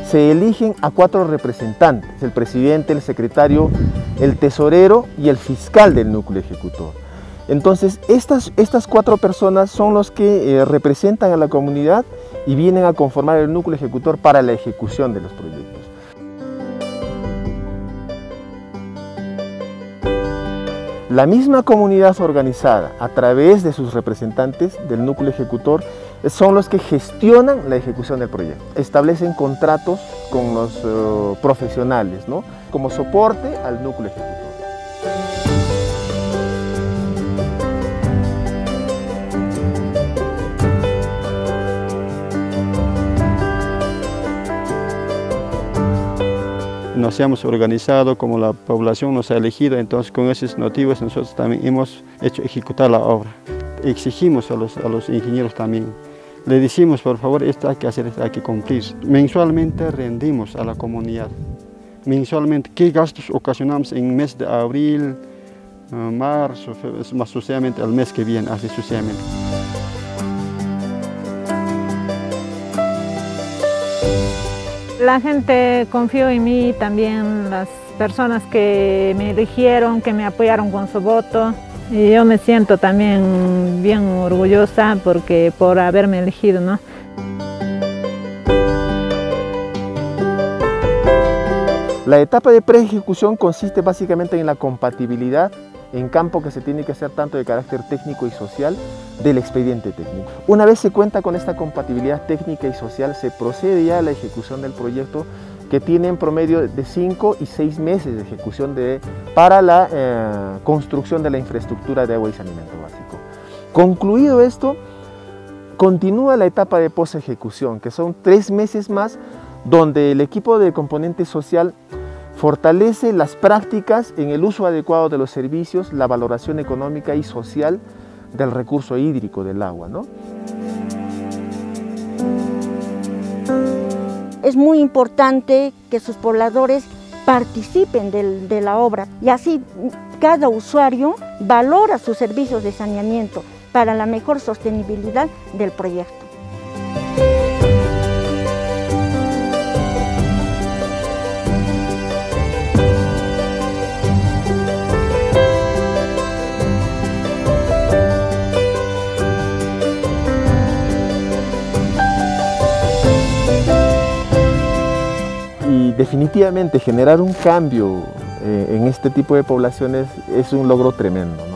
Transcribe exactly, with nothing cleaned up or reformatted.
se eligen a cuatro representantes, el presidente, el secretario, el tesorero y el fiscal del núcleo ejecutor. Entonces, estas, estas cuatro personas son los que eh, representan a la comunidad y vienen a conformar el núcleo ejecutor para la ejecución de los proyectos. La misma comunidad organizada, a través de sus representantes del núcleo ejecutor, son los que gestionan la ejecución del proyecto. Establecen contratos con los uh, profesionales, ¿no?, como soporte al núcleo ejecutor. Nos hemos organizado como la población nos ha elegido, entonces con esos motivos nosotros también hemos hecho ejecutar la obra. Exigimos a los, a los ingenieros también, le decimos por favor esto hay que hacer, esto hay que cumplir. Mensualmente rendimos a la comunidad, mensualmente qué gastos ocasionamos en el mes de abril, marzo, más sucesivamente el mes que viene, así sucesivamente. La gente confió en mí, también las personas que me eligieron, que me apoyaron con su voto. Y yo me siento también bien orgullosa porque, por haberme elegido, ¿no? La etapa de pre-ejecución consiste básicamente en la compatibilidad en campo que se tiene que hacer tanto de carácter técnico y social del expediente técnico. Una vez se cuenta con esta compatibilidad técnica y social, se procede ya a la ejecución del proyecto, que tiene en promedio de cinco y seis meses de ejecución de, para la eh, construcción de la infraestructura de agua y saneamiento básico. Concluido esto, continúa la etapa de post-ejecución, que son tres meses más, donde el equipo de componente social fortalece las prácticas en el uso adecuado de los servicios, la valoración económica y social del recurso hídrico del agua, ¿no? Es muy importante que sus pobladores participen de, de la obra y así cada usuario valora sus servicios de saneamiento para la mejor sostenibilidad del proyecto. Y definitivamente generar un cambio eh, en este tipo de poblaciones es un logro tremendo, ¿no?